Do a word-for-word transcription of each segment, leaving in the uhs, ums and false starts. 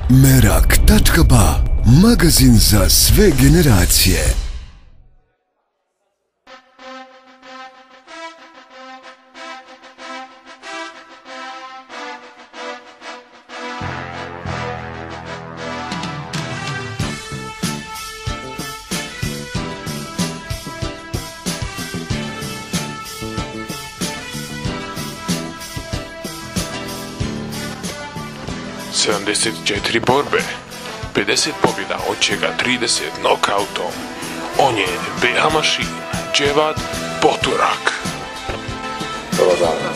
Merak tačka ba, magazin za sve generacije. sedamdeset četiri borbe, pedeset pobjeda, od čega trideset nokautom. On je B H Mašin, Dževad Poturak. Dobar dan.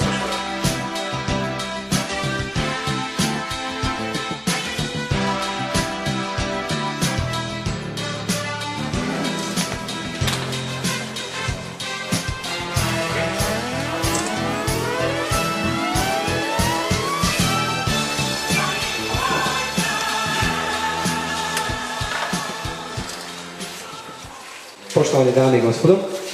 Poštovane dame i gospodo,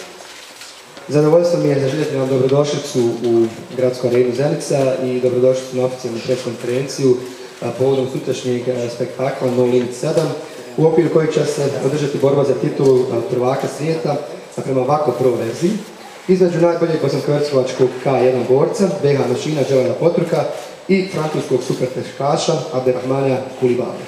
zadovoljstvo mi je zaželjeti vam dobrodošlicu u gradsku arenu Zenica i dobrodošlicu na oficijalnu preskonferenciju povodom sutrašnjeg spektakla No Limit sedam, u okviru kojeg će se održati borba za titulu prvaka svijeta, a prema ovako prvo verziji, između najboljeg bosansko-hercegovačkog K jedan borca, B H Mašina Dževada Potruka i francuskog superteškaša Abderrahmana Koulibaly.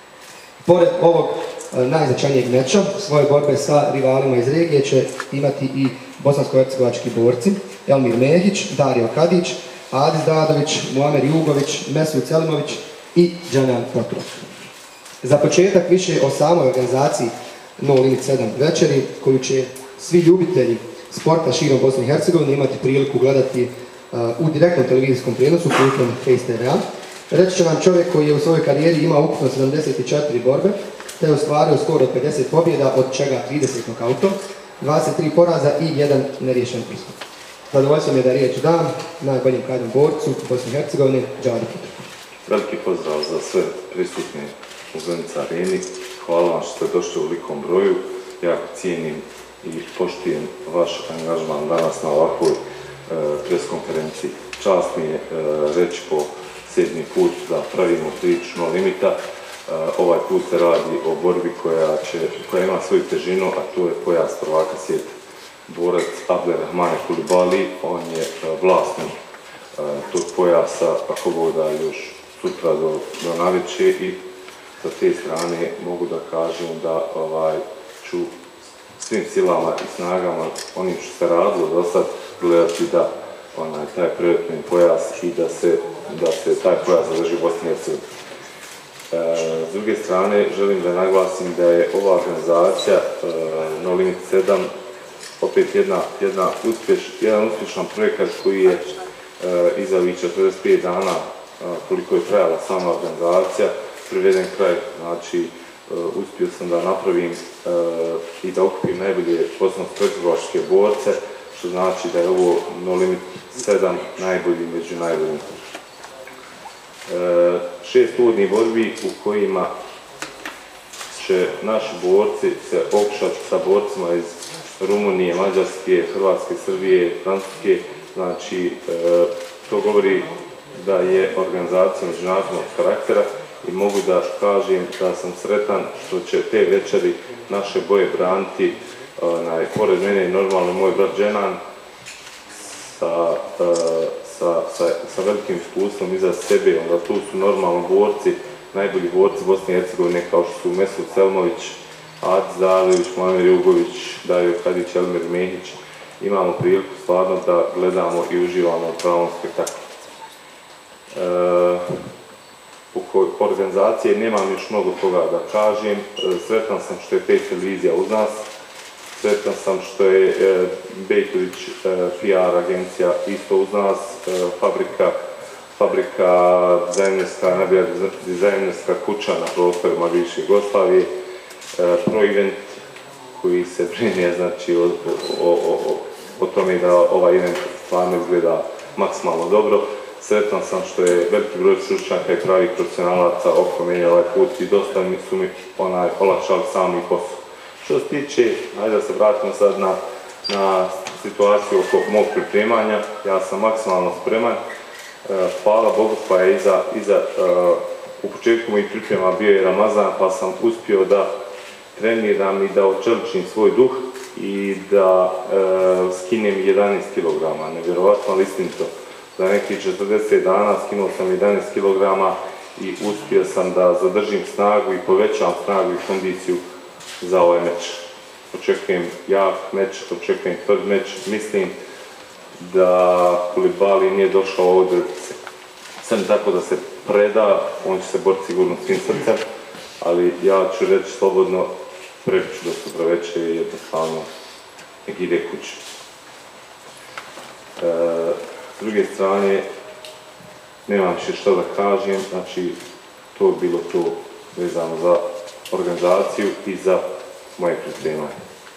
Pored ovog najznačajnijeg meča, svoje borbe sa rivalima iz regije će imati i bosansko-hercegovački borci Elmir Mehić, Dario Kadić, Adis Dadović, Muamer Jugović, Mesut Selimović i Džanan Poturak. Za početak više o samoj organizaciji No Limit sedam večeri, koju će svi ljubitelji sporta širom Bosne i Hercegovine imati priliku gledati u direktnom televizijskom prijenosu putem Face T V-a. Reći će vam čovjek koji je u svojoj karijeri imao ukupno sedamdeset četiri borbe, te je ostvario skoro pedeset pobjeda, od čega trideset nokautom, dvadeset tri poraza i jedan neriješen ishod. Zadovoljstvo mi je da riječ dam najboljem kajnom borcu Bosne i Hercegovine, Dževadu Potruku. Veliki pozdrav za sve prisutne u Zenica areni. Hvala vam što ste došli u velikom broju. Jako cijenim i poštujem vaš angažman danas na ovakvoj e, preskonferenciji. Čast mi je e, reći po sedmi put da pravimo priču No Limita. Uh, ovaj put se radi o borbi koja, će, koja ima svoju težinu, a to je pojas prvaka svijeta. Borac Abderrahmane Koulibaly, on je uh, vlasnik uh, tog pojasa, ako Bog da još sutra do, do navečer, i sa te strane mogu da kažem da ovaj, ću svim silama i snagama, onim što se radilo do sad, gledati da onaj, taj prioritetni pojas i da se, da se taj pojas zadrži u Bosni i Hercegovini. S druge strane, želim da naglasim da je ova organizacija No Limit sedam opet jedna, jedna uspješ, jedan uspješan projekat koji je iza ovih četrdeset pet dana, koliko je trajala sama organizacija, priveden kraj. Znači, uspio sam da napravim i da okupim najbolje bosansko-hercegovačke borce, što znači da je ovo No Limit sedam najbolji među najboljim. Šest uvodnih borbi u kojima će naši borci se okušati sa borcima iz Rumunije, Mađarske, Hrvatske, Srbije, Francuske. Znači, to govori da je organizacija međunarodnog karaktera i mogu da kažem da sam sretan što će te večeri naše boje braniti. Pored mene je normalno moj brat Dženan sa Sa, sa, sa velikim iskustvom iza sebe, onda tu su normalno borci, najbolji borci Bosne i Hercegovine kao što su Mesut Selimović, Adis Dadović, Muamer Jugović, Dario Kadić, Elmir Mehić. Imamo priliku stvarno da gledamo i uživamo u pravom spektaklu. E, oko organizacije nemam još mnogo toga da kažem. E, sretan sam što je pet televizija uz nas. Sretan sam što je e, Bejković e, P R agencija isto uz nas, e, fabrika, fabrika dizajnerska, najbolja dizajnerska kuća na prostorima bivše Jugoslavije, e, Pro Event koji se brine, znači, o, o, o, o tome da ovaj event stvarno izgleda maksimalno dobro. Sretan sam što je veliki broj stručnjaka i pravih profesionalaca oko mene ovaj put i dosta mi su mi onaj, olakšali sami posao. Što se tiče, ajde da se vratimo sad na, na situaciju oko mog pripremanja, ja sam maksimalno spreman. Hvala Bogu pa je iza, iza uh, u početku mojih priprema bio je Ramazan, pa sam uspio da treniram i da očeličim svoj duh i da e, skinem jedanaest kilograma, nevjerovatno, ali istinito. Za nekih četrdeset dana skinuo sam jedanaest kilograma i uspio sam da zadržim snagu i povećam snagu i kondiciju za ovaj meč. Očekujem jak meč, očekujem tvrd meč, mislim da Koulibaly nije došao ovdje sam tako da se preda, on će se boriti sigurno svim srcem, ali ja ću reći slobodno, prebiću do sutra večer i jednostavno nek ide kući. E, s druge strane, nemam više što da kažem, znači to je bilo to vezano za organizaciju i za moje pripremanje.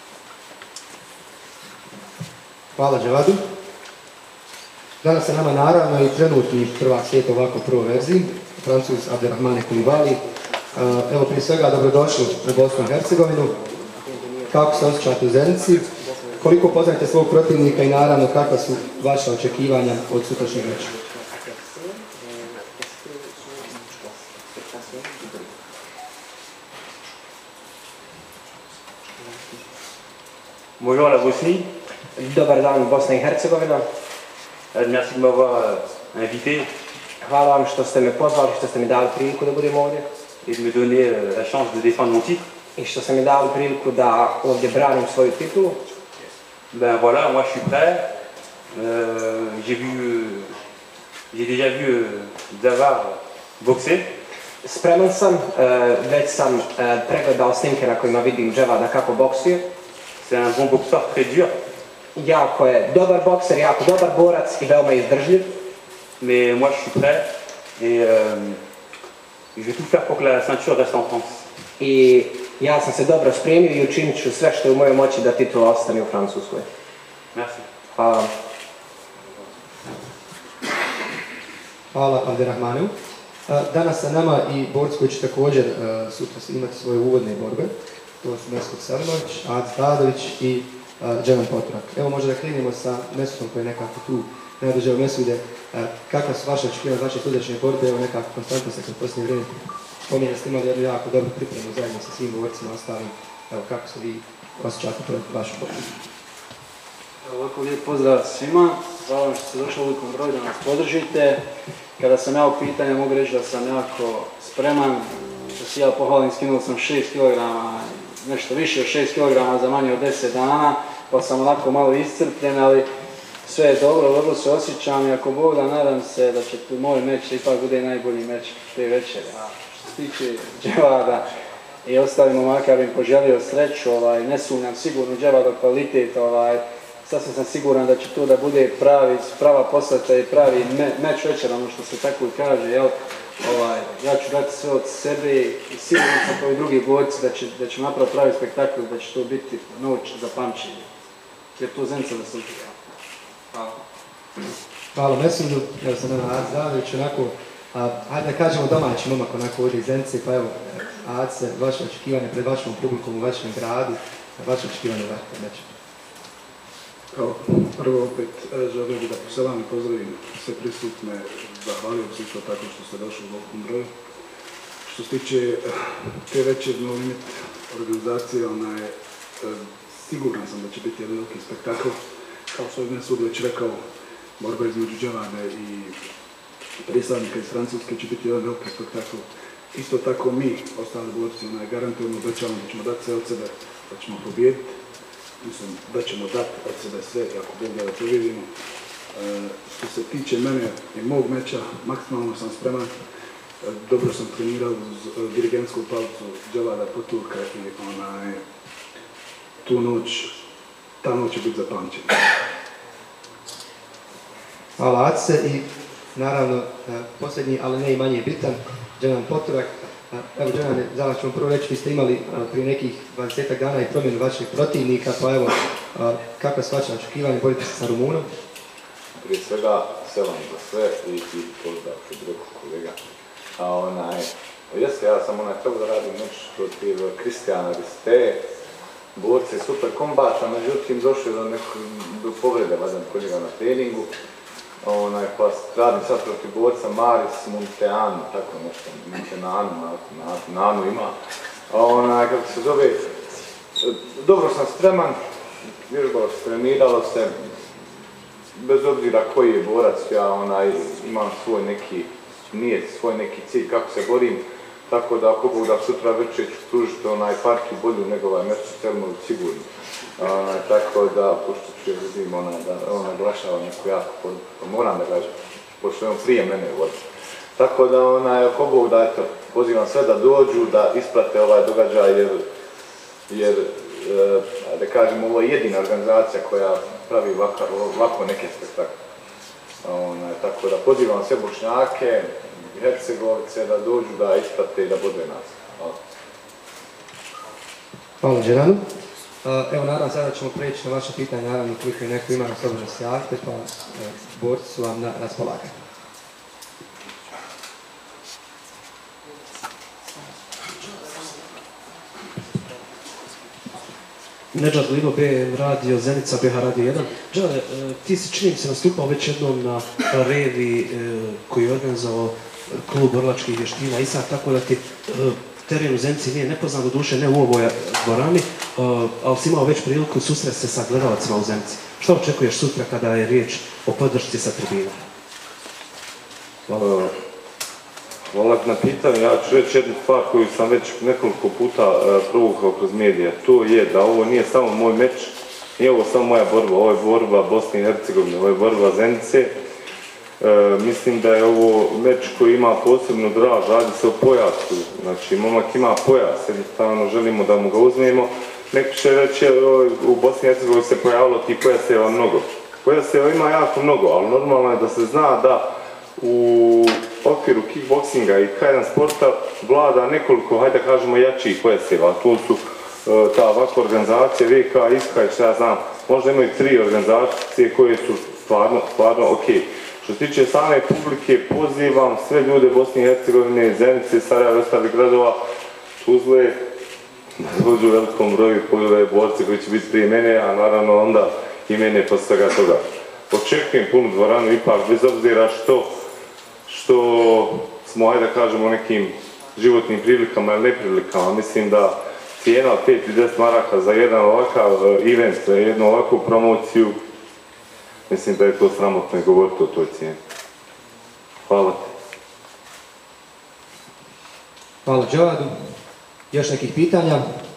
Hvala Dževadu. Danas se nama naravno i trenutni prvak svijeta ovako u prvoj verziji, Francuz Abderrahmane Koulibaly. Evo prije svega dobrodošli u Bosnu i Hercegovinu. Kako se osjećate u Zenici? Koliko poznajete svog protivnika i naravno kakva su vaša očekivanja od sutrašnjeg meča? Bonjour la Bosnie. Dobar dan Bosna i Hercegovina. Merci de m'avoir invité. Hvala vam što ste me pozvali, što ste mi dali priliku da budem ovdje. Et de me donner la chance de défendre mon titre. I što ste mi dali priliku da ovdje branim svoju titulu. Ben voilà, moi je suis prêt. Euh, j'ai vu, euh, j'ai déjà vu euh, Dževad boxer. Spreman sam, uh, već sam uh, pregledao snimke na kojima vidim Dževada kako boksuje. C'est un bon boxeur, très dur. Jako je dobar bokser, jako dobar borac i veoma izdržljiv. Mais moi je suis prêt et euh, je vais tout faire pour que la ceinture reste en France. I ja sam se dobro spremio i učinit ću sve što je u mojoj moći da titula ostane u Francuskoj. Merci. Hvala vam. Hvala Abderrahmanu. Danas sa nama i borci koji će također sutra imati svoje uvodne borbe. To su Mesut Selimović, Aziz Dadović i Dževan Poturak. Evo možda da krenemo sa Mesutom koji je nekako tu najduže u Mesude. Kakva su vaše očekivanja, vaše sutrašnje borbe? Evo nekako konstantno se kroz posljednje vrijeme spominje da ste imali jednu jako dobru pripremu zajedno sa svim borcima ostalim. Evo kako se vi osjećate pred vašu borbu? Ovako lijep pozdrav svima, hvala vam što ste došli u velikom broju da nas podržite. Kada sam ja u pitanju mogu reći da sam jako spreman, da se ja pohvalim, skinuo sam šest kilograma, nešto više od šest kilograma za manje od deset dana, pa sam onako malo iscrpljen, ali sve je dobro, dobro se osjećam i ako Bog da nadam se da će moj meč ipak bude najbolji meč te večere. A što se tiče Dževada i ostalim momaka bih poželio sreću, ovaj, ne sumnjam sigurno Dževadov kvalitet, ovaj, sasvim sam siguran da će to da bude pravi, prava posveta i pravi me, meč večera, ono što se tako i kaže, jel? Ovaj, ja ću dati sve od sebe i siguran sam kao i drugi borci da će, da će napraviti pravi spektakl, da će to biti noć za pamćenje. Jer to Zenica da se učiva. Hvala. Hvala Mesudu, evo sam nama Aziz Dadović, onako, a, hajde da kažemo domaći momak onako ovdje iz Zenice, pa evo, Aziz, vaše očekivanje pred vašom publikom u vašem gradu, vaše očekivanje vašeg meča. Evo, prvo opet želim da poselam i pozdravim sve prisutne, zahvalio se isto tako što ste došli u velikom broju. Što se tiče te večer No Limit organizacije, ona je, siguran sam da će biti jedan veliki spektakl. Kao što je Mesut već rekao, borba između Dževada i predstavnika iz Francuske će biti jedan veliki spektakl. Isto tako mi, ostali borci, ona je garantujemo, obećavamo da ćemo dati sve od sebe, da ćemo pobijediti. Mislim da ćemo dati od sebe sve, ako Bog da to vidimo. E, što se tiče mene i mog meča, maksimalno sam spreman. E, dobro sam trenirao uz e, dirigentsku palicu Dževada Poturka i onaj, tu noć, ta noć će biti za pamćenje. Hvala Azize i naravno posljednji, ali ne i manje bitan, Dževan Poturak. Evo Dževane, za vas ćemo prvo reći, vi ste imali prije nekih dvadesetak dana i promjenu vašeg protivnika, pa evo, kakva su vaše očekivanja, borite se sa Rumunom? Prije svega, selam za sve i, i pozdrav kod drugog kolega. A onaj, jeste, ja sam onaj trebao da radim meč protiv Kristijana Riste, borci super kombača, međutim došli do nekog do povrede valjda kod njega na treningu Onaj, pa radim sad protiv borca Maris Munteanu, tako nešto, Munteanu, Nanu ima. Onaj, kako se zove, dobro sam spreman, vježbalo se, treniralo se, bez obzira koji je borac, ja onaj, imam svoj neki nijet, svoj neki cilj kako se borim, tako da ako Bog da sutra večer ću tužiti onaj partiju bolju nego ovaj Mersu Selmović sigurno. Onaj, tako da, pošto ću je vidim, onaj, da on naglašava neku jako poruku, pa moram da gažem, pošto je on prije mene vodi. Tako da, onaj, ako Bog da, eto, pozivam sve da dođu, da isprate ovaj događaj, jer, jer e, da kažem, ovo je jedina organizacija koja pravi ovako, ovako neke spektakle. Onaj, tako da pozivam sve Bošnjake, Hercegovice da dođu, da isprate i da bude nas. Hvala. Hvala Đeranu. Evo naravno sada ćemo preći na vaše pitanje, naravno koliko je neko ima na slobodno se javite, pa borci su vam na raspolaganju. Nedžad Lilo, B radio, Zenica, B H radio jedan. Džale, ti si čini se nastupao već jednom na revi koji je organizovao klub Orlačkih vještina i sad, tako da ti teren u Zenici nije nepoznat, do duše ne u ovoj dvorani, ali si imao već priliku susresti se sa gledalacima u Zenici. Što očekuješ sutra kada je riječ o podršci sa tribina? Hvala. Hvala na pitanju. Ja ću reći jednu stvar koju sam već nekoliko puta provukao kroz medije. To je da ovo nije samo moj meč, nije ovo samo moja borba, ovo je borba Bosne i Hercegovine, ovo je borba Zenice. E, mislim da je ovo meč koji ima posebno drag, radi se o pojasu, znači momak ima pojas, jednostavno želimo da mu ga uzmemo. Neko će reći, u Bosni i Hercegovini se pojavilo ti pojaseva mnogo. Pojaseva ima jako mnogo, ali normalno je da se zna da u okviru kickboksinga i K jedan sporta vlada nekoliko, hajde da kažemo, jačih pojaseva. To su e, ta ovakva organizacija, V K, Iska i šta ja znam, možda imaju tri organizacije koje su stvarno, stvarno okej. Što se tiče same publike, pozivam sve ljude Bosne i Hercegovine, Zenice, Sarajeva i ostalih gradova, Tuzle, da dođu u velikom broju pojave borce koji će biti prije mene, a naravno onda i mene posle svega toga. Očekujem punu dvoranu ipak, bez obzira što, što smo, hajde da kažemo, nekim životnim prilikama ili neprilikama. Mislim da cijena od pet do deset maraka za jedan ovakav event, za jednu ovakvu promociju, mislim da je to sramotno i govoriti o toj cijeni. Hvala ti. Hvala Dževadu. Još nekih pitanja?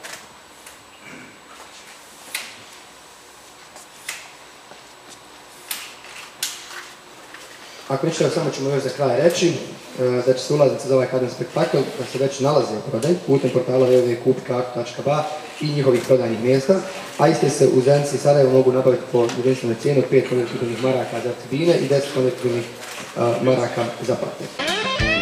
Ako ništa, samo ćemo još za kraj reći da će se ulaznice za ovaj K jedan spektakl da se već nalaze u prodaju putem portala w w w tačka kup kartu tačka b a i njihovih prodajnih mjesta, a iste se u Zenici i Sarajevu mogu nabaviti po jedinstvenoj cijeni od pet konvertibilnih maraka za tribine i deset konvertibilnih maraka za partner.